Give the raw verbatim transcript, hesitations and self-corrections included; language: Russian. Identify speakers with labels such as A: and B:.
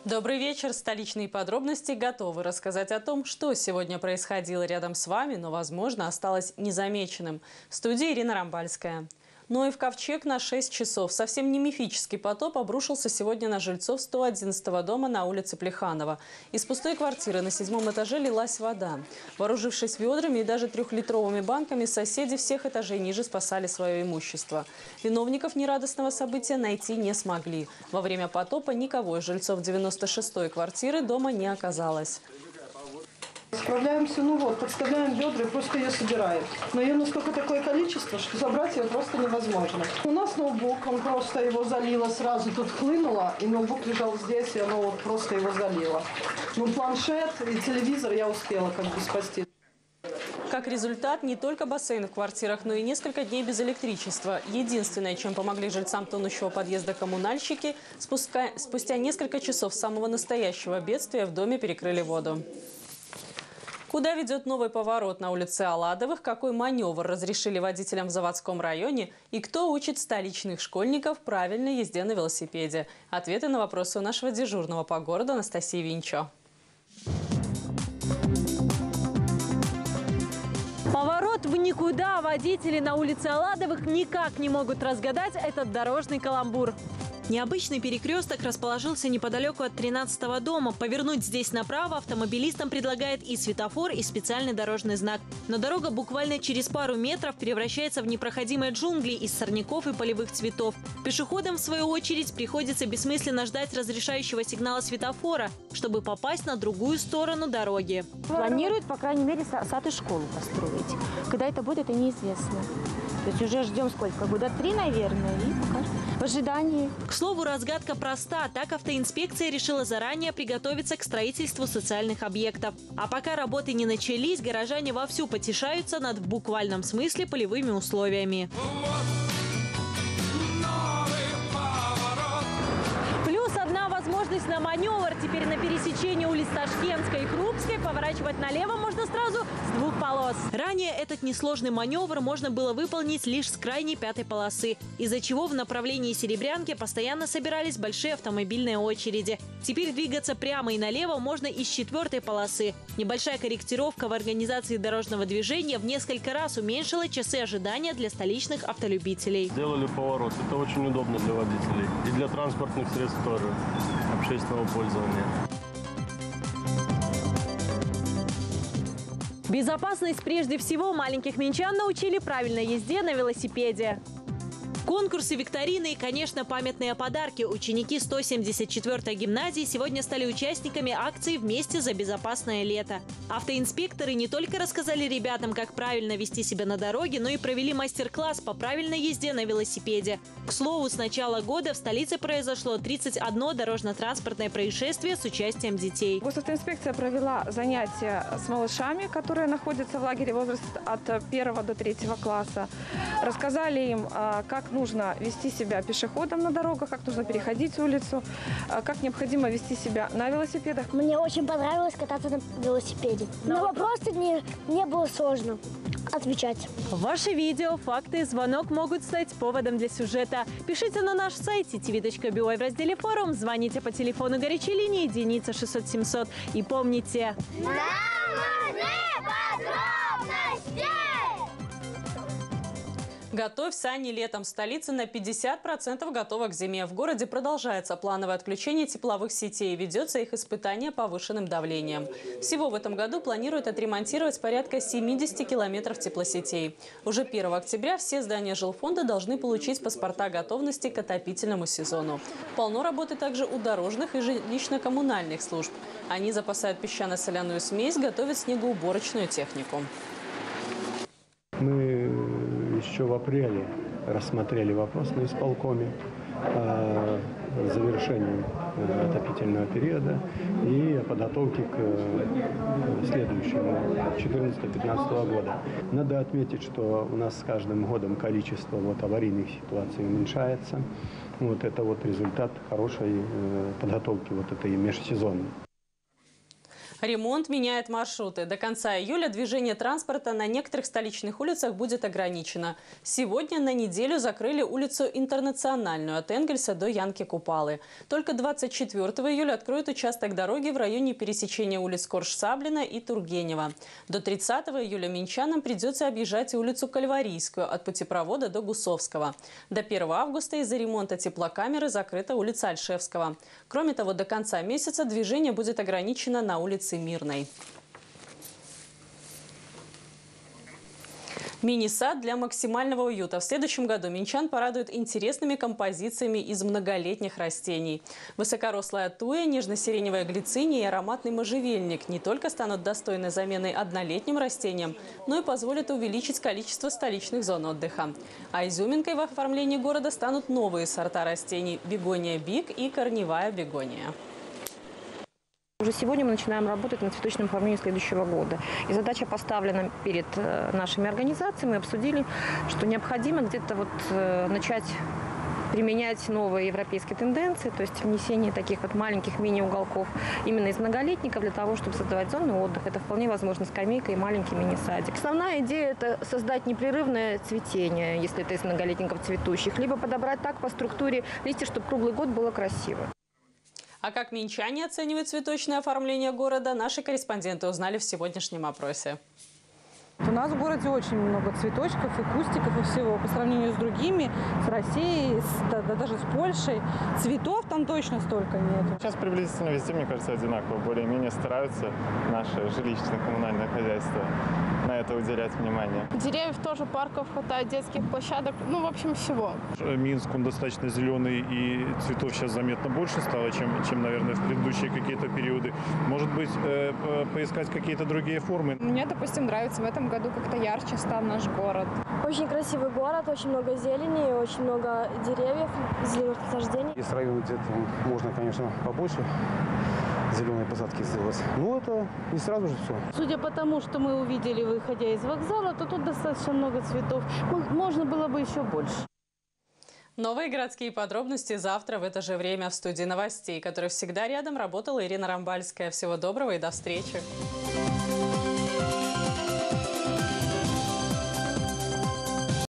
A: Добрый вечер. Столичные подробности готовы рассказать о том, что сегодня происходило рядом с вами, но, возможно, осталось незамеченным. В студии Ирина Рамбальская. Ноев ковчег на шесть часов. Совсем не мифический потоп обрушился сегодня на жильцов сто одиннадцатого дома на улице Плеханова. Из пустой квартиры на седьмом этаже лилась вода. Вооружившись ведрами и даже трехлитровыми банками, соседи всех этажей ниже спасали свое имущество. Виновников нерадостного события найти не смогли. Во время потопа никого из жильцов девяносто шестой квартиры дома не оказалось.
B: Справляемся, ну вот, подставляем ведра и просто ее собираем. Но ее настолько такое количество, что забрать ее просто невозможно. У нас ноутбук, он просто его залило сразу, тут хлынуло, и ноутбук лежал здесь, и оно вот просто его залило. Ну, планшет и телевизор я успела как бы спасти.
A: Как результат, не только бассейн в квартирах, но и несколько дней без электричества. Единственное, чем помогли жильцам тонущего подъезда коммунальщики, спуска... спустя несколько часов самого настоящего бедствия в доме перекрыли воду. Куда ведет новый поворот на улице Аладовых, какой маневр разрешили водителям в Заводском районе и кто учит столичных школьников правильной езде на велосипеде? Ответы на вопросы у нашего дежурного по городу Анастасии Винчо.
C: Поворот в никуда водители на улице Аладовых никак не могут разгадать этот дорожный каламбур. Необычный перекресток расположился неподалеку от тринадцатого дома. Повернуть здесь направо автомобилистам предлагает и светофор, и специальный дорожный знак. Но дорога буквально через пару метров превращается в непроходимые джунгли из сорняков и полевых цветов. Пешеходам, в свою очередь, приходится бессмысленно ждать разрешающего сигнала светофора, чтобы попасть на другую сторону дороги.
D: Планируют, по крайней мере, сад и школу построить. Когда это будет, это неизвестно. То есть уже ждем сколько? Года три, наверное, и пока в ожидании.
C: К слову, разгадка проста. Так автоинспекция решила заранее приготовиться к строительству социальных объектов. А пока работы не начались, горожане вовсю потешаются над в буквальном смысле полевыми условиями. Плюс одна возможность на маневр. Теперь на пересечении улиц Ташкентской и Крупской поворачивать налево можно сразу с двух полос. Ранее этот несложный маневр можно было выполнить лишь с крайней пятой полосы, из-за чего в направлении Серебрянки постоянно собирались большие автомобильные очереди. Теперь двигаться прямо и налево можно из четвертой полосы. Небольшая корректировка в организации дорожного движения в несколько раз уменьшила часы ожидания для столичных автолюбителей.
E: Сделали поворот. Это очень удобно для водителей и для транспортных средств тоже общественного пользования.
C: Безопасность прежде всего. Маленьких минчан научили правильной езде на велосипеде. Конкурсы, викторины и, конечно, памятные подарки. Ученики сто семьдесят четвёртой гимназии сегодня стали участниками акции «Вместе за безопасное лето». Автоинспекторы не только рассказали ребятам, как правильно вести себя на дороге, но и провели мастер-класс по правильной езде на велосипеде. К слову, с начала года в столице произошло тридцать одно дорожно-транспортное происшествие с участием детей.
F: Госавтоинспекция провела занятия с малышами, которые находятся в лагере возраст от первого до третьего класса. Рассказали им, как нужно вести себя пешеходом на дорогах, как нужно переходить улицу, как необходимо вести себя на велосипедах.
G: Мне очень понравилось кататься на велосипеде. На вопросы не, не было сложно отвечать.
C: Ваши видео, факты и звонок могут стать поводом для сюжета. Пишите на наш сайт си ти ви точка би ой в разделе «Форум», звоните по телефону горячей линии единица шестьсот семьсот. И помните...
H: Нам нужны подробности!
A: Готовь сани летом. Столица на пятьдесят процентов готова к зиме. В городе продолжается плановое отключение тепловых сетей. Ведется их испытание повышенным давлением. Всего в этом году планируют отремонтировать порядка семидесяти километров теплосетей. Уже первого октября все здания жилфонда должны получить паспорта готовности к отопительному сезону. Полно работы также у дорожных и жилищно-коммунальных служб. Они запасают песчано-соляную смесь, готовят снегоуборочную технику.
I: Мы еще в апреле рассмотрели вопрос на исполкоме о завершении отопительного периода и о подготовке к следующему четырнадцатого-пятнадцатого года. Надо отметить, что у нас с каждым годом количество вот аварийных ситуаций уменьшается. Вот это вот результат хорошей подготовки вот этой межсезонной.
A: Ремонт меняет маршруты. До конца июля движение транспорта на некоторых столичных улицах будет ограничено. Сегодня на неделю закрыли улицу Интернациональную от Энгельса до Янки Купалы. Только двадцать четвёртого июля откроют участок дороги в районе пересечения улиц Корж-Саблина и Тургенева. До тридцатого июля минчанам придется объезжать улицу Кальварийскую от путепровода до Гусовского. До первого августа из-за ремонта теплокамеры закрыта улица Альшевского. Кроме того, до конца месяца движение будет ограничено на улице Мирной. Мини-сад для максимального уюта. В следующем году минчан порадуют интересными композициями из многолетних растений. Высокорослая туя, нежно-сиреневая глициния и ароматный можжевельник не только станут достойной заменой однолетним растениям, но и позволят увеличить количество столичных зон отдыха. А изюминкой в оформлении города станут новые сорта растений – бегония биг и корневая бегония.
F: Уже сегодня мы начинаем работать над цветочным оформлением следующего года. И задача поставлена перед нашими организациями. Мы обсудили, что необходимо где-то вот начать применять новые европейские тенденции, то есть внесение таких вот маленьких мини-уголков именно из многолетников для того, чтобы создавать зоны отдыха. Это вполне возможно скамейка и маленький мини-садик. Основная идея – это создать непрерывное цветение, если это из многолетников цветущих, либо подобрать так по структуре листьев, чтобы круглый год было красиво.
A: А как минчане оценивают цветочное оформление города, наши корреспонденты узнали в сегодняшнем опросе.
J: У нас в городе очень много цветочков и кустиков и всего. По сравнению с другими, с Россией, с, да, да, даже с Польшей. Цветов там точно столько нет.
K: Сейчас приблизительно везде, мне кажется, одинаково. Более-менее стараются наши жилищно-коммунальные хозяйства на это уделять внимание.
L: Деревьев тоже, парков хватает, детских площадок, ну, в общем, всего.
M: Минск, он достаточно зеленый, и цветов сейчас заметно больше стало, чем, чем наверное, в предыдущие какие-то периоды. Может быть, э, поискать какие-то другие формы?
L: Мне, допустим, нравится в этом году как-то ярче стал наш город.
G: Очень красивый город, очень много зелени, очень много деревьев, зеленых насаждений.
N: Есть районы, где можно, конечно, побольше зеленые посадки сделать. Но это не сразу же все.
O: Судя по тому, что мы увидели, выходя из вокзала, то тут достаточно много цветов. Можно было бы еще больше.
A: Новые городские подробности завтра в это же время в студии новостей, которая всегда рядом, работала Ирина Рамбальская. Всего доброго и до встречи.